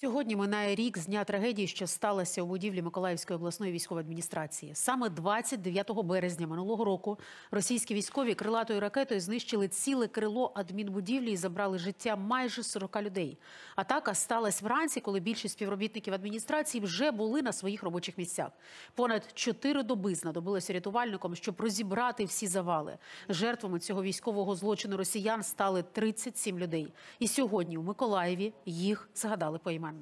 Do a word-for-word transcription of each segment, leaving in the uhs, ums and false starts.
Сьогодні минає рік з дня трагедії, що сталося у будівлі Миколаївської обласної військової адміністрації. Саме двадцять дев'ятого березня минулого року російські військові крилатою ракетою знищили ціле крило адмінбудівлі і забрали життя майже сорока людей. Атака сталася вранці, коли більшість співробітників адміністрації вже були на своїх робочих місцях. Понад чотири доби знадобилося рятувальникам, щоб розібрати всі завали. Жертвами цього військового злочину росіян стали тридцять сім людей. І сьогодні у Миколаєві їх згадали поіменно.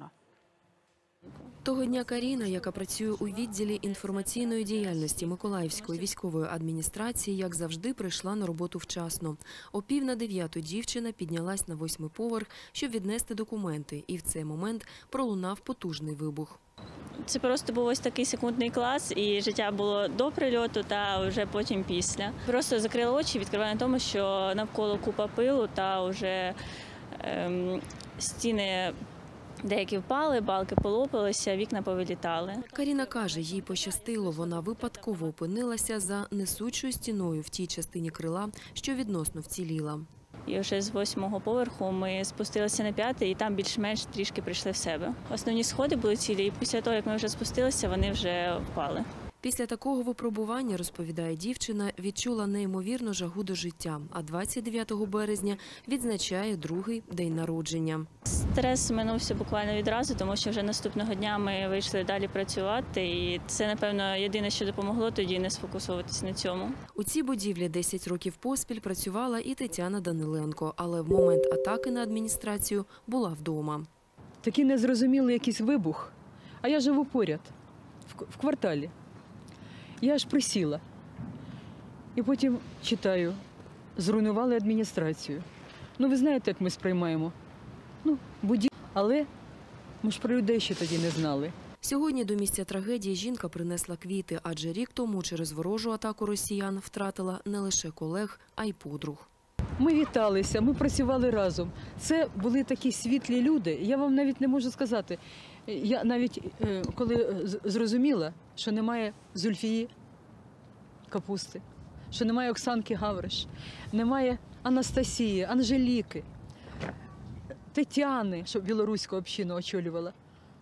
Того дня Каріна, яка працює у відділі інформаційної діяльності Миколаївської військової адміністрації, як завжди, прийшла на роботу вчасно. О пів на дев'яту дівчина піднялась на восьмий поверх, щоб віднести документи, і в цей момент пролунав потужний вибух. Це просто був ось такий секундний клас, і життя було до прильоту та вже потім після. Просто закрила очі, відкриваю на тому, що навколо купа пилу та вже ем, стіни деякі впали, балки полопалися, вікна повилітали. Каріна каже, їй пощастило, вона випадково опинилася за несучою стіною в тій частині крила, що відносно вціліла. І вже з восьмого поверху ми спустилися на п'ятий, і там більш-менш трішки прийшли в себе. Основні сходи були цілі, і після того, як ми вже спустилися, вони вже впали. Після такого випробування, розповідає дівчина, відчула неймовірну жагу до життя, а двадцять дев'ятого березня відзначає другий день народження. Стрес минувся буквально відразу, тому що вже наступного дня ми вийшли далі працювати, і це, напевно, єдине, що допомогло тоді не сфокусовуватися на цьому. У цій будівлі десять років поспіль працювала і Тетяна Даниленко, але в момент атаки на адміністрацію була вдома. Такий незрозумілий якийсь вибух, а я живу поряд, в кварталі. Я аж присіла. І потім читаю, зруйнували адміністрацію. Ну, ви знаєте, як ми сприймаємо. Ну, будівлю. Але ми ж про людей ще тоді не знали. Сьогодні до місця трагедії жінка принесла квіти, адже рік тому через ворожу атаку росіян втратила не лише колег, а й подруг. Ми віталися, ми працювали разом. Це були такі світлі люди. Я вам навіть не можу сказати. Я навіть, коли зрозуміла, що немає Зульфії Капусти, що немає Оксанки Гавриш, немає Анастасії, Анжеліки, Тетяни, що білоруську общину очолювала.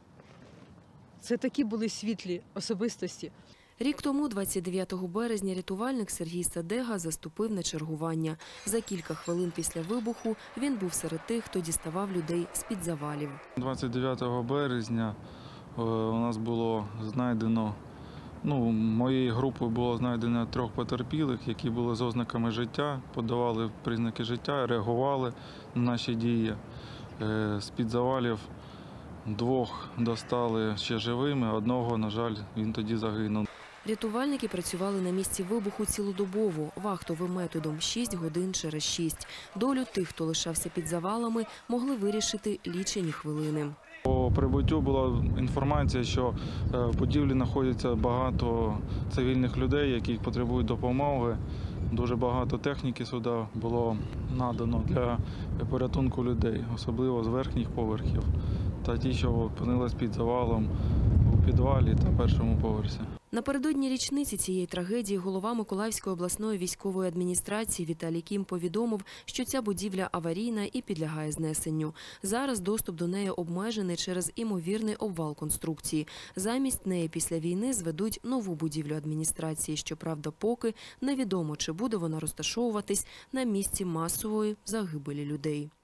Це такі були світлі особистості. Рік тому, двадцять дев'ятого березня, рятувальник Сергій Садега заступив на чергування. За кілька хвилин після вибуху він був серед тих, хто діставав людей з-під завалів. двадцять дев'ятого березня у нас було знайдено, ну, моєю групою було знайдено трьох потерпілих, які були з ознаками життя, подавали признаки життя, реагували на наші дії. З-під завалів двох достали ще живими, одного, на жаль, він тоді загинув. Рятувальники працювали на місці вибуху цілодобово, вахтовим методом, шість годин через шість. Долю тих, хто лишався під завалами, могли вирішити лічені хвилини. По прибуттю була інформація, що в будівлі знаходиться багато цивільних людей, які потребують допомоги. Дуже багато техніки сюди було надано для порятунку людей, особливо з верхніх поверхів та ті, що опинились під завалом у підвалі та першому поверсі. Напередодні річниці цієї трагедії голова Миколаївської обласної військової адміністрації Віталій Кім повідомив, що ця будівля аварійна і підлягає знесенню. Зараз доступ до неї обмежений через імовірний обвал конструкції. Замість неї після війни зведуть нову будівлю адміністрації. Щоправда, поки невідомо, чи буде вона розташовуватись на місці масової загибелі людей.